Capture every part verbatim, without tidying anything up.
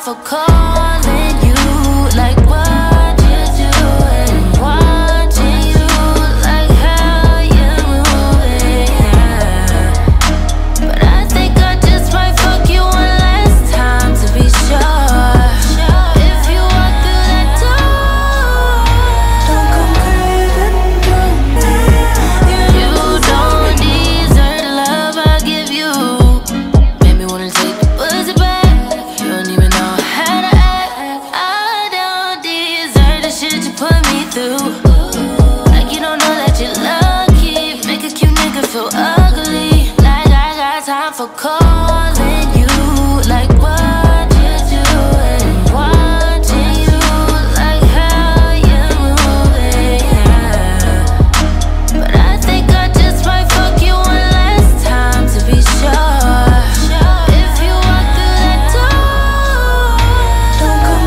for calling you. Like what you doing, watching you, like how you moving, yeah. But I think I just might fuck you one last time to be sure. If you walk through that door, don't come craving through me. You don't deserve the love I give you. Made me wanna take the pussy back. You don't even know how to act. I don't deserve the shit you put me through. Like you don't know that you're lucky. Make a cute nigga feel ugly. Like I got time for calling you. Like what you doing, watching you, like how you moving, yeah. But I think I just might fuck you one last time to be sure. If you walk through that door, don't come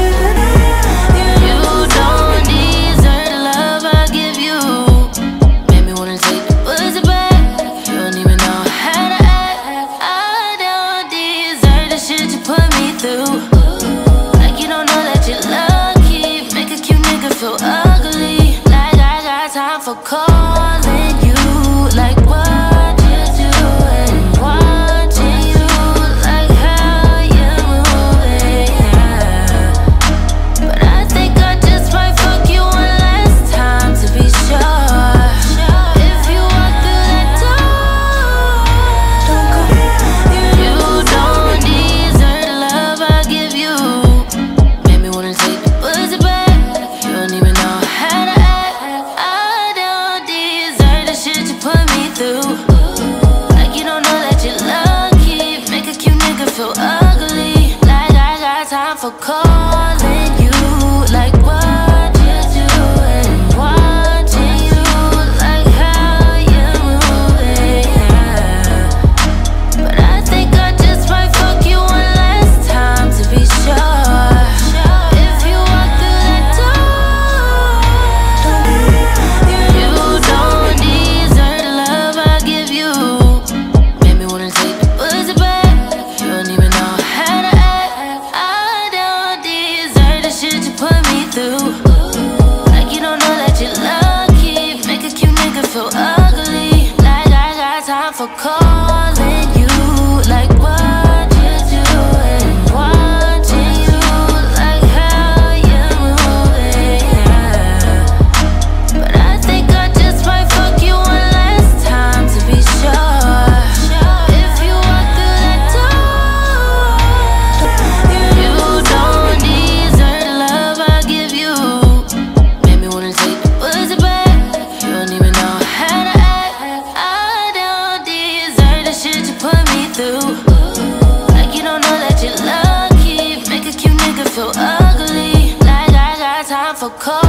craving. You don't deserve the love I give you. Made me wanna take the pussy back. You don't even know how to act. I don't deserve the shit you put me through. Like you don't know that you're lucky. Make a cute nigga feel ugly. Like I got time for calling you. Like what you doing, watching you, like how you moving, yeah. But I think I just might fuck you one last time to be sure. If you walk through that door, don't come. You don't deserve the love I give you. Made me wanna take the pussy back. You don't even know how to act. I don't deserve the shit you put me through. Like you don't know that you're lucky. Make a cute nigga feel ugly. Like I got time for calling you. Like what you doing, watching you, like how you moving, yeah. But I think I just might fuck you one last time to be sure. If you walk through that door, you don't deserve the love I give you. Made me wanna take the pussy back. You don't even know how to act. I don't deserve the shit you put me through. Like you don't know that you're lucky. Make a cute nigga feel ugly. Like I got time for calling you. Like what you doing, watching you, like how you moving, yeah. But I think I just might fuck you one last time to be sure. If you walk through that door, you don't deserve the love I give you. Made me wanna take the pussy back. You don't even know how to act. I don't deserve the shit you put me through. Like you don't know that you're lucky. Make a cute nigga feel ugly. Like I got time for calling.